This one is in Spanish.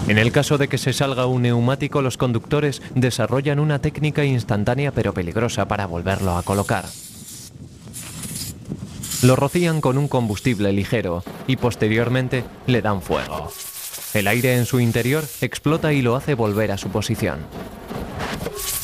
En el caso de que se salga un neumático, los conductores desarrollan una técnica instantánea pero peligrosa para volverlo a colocar. Lo rocían con un combustible ligero y posteriormente le dan fuego. El aire en su interior explota y lo hace volver a su posición.